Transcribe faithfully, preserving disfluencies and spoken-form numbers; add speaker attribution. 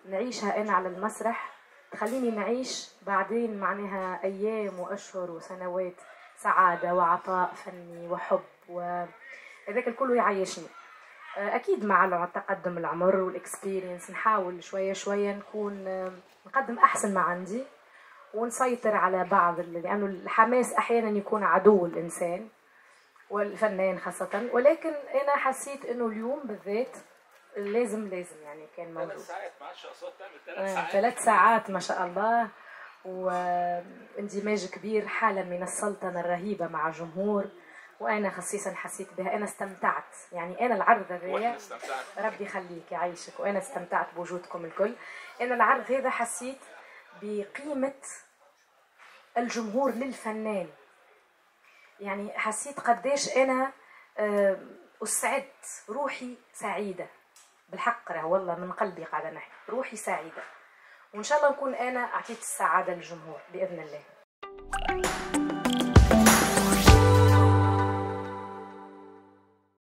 Speaker 1: نعيشها أنا على المسرح تخليني نعيش بعدين معناها أيام وأشهر وسنوات سعادة وعطاء فني وحب، وهذاك الكل يعيشني. أكيد مع تقدم العمر والإكسبيرينس نحاول شوية شوية نكون نقدم أحسن ما عندي ونسيطر على بعض، لأنه الحماس أحيانا يكون عدو الإنسان والفنان خاصة. ولكن أنا حسيت إنه اليوم بالذات لازم لازم يعني كان موجود.
Speaker 2: ثلاث ساعات ما عادش أصوات تعمل ثلاث ساعات.
Speaker 1: ثلاث ساعات ما شاء الله، واندماج كبير، حالة من السلطنة الرهيبة مع جمهور، وأنا خصيصا حسيت بها. أنا استمتعت يعني، أنا العرض هذايا ربي يخليك يعيشك، وأنا استمتعت بوجودكم الكل. أنا العرض هذا حسيت بقيمة الجمهور للفنان، يعني حسيت قديش أنا أسعدت، روحي سعيدة بالحق، راه والله من قلبي قاعدة نحكي، روحي سعيدة، وإن شاء الله نكون أنا أعطيت السعادة للجمهور بإذن الله.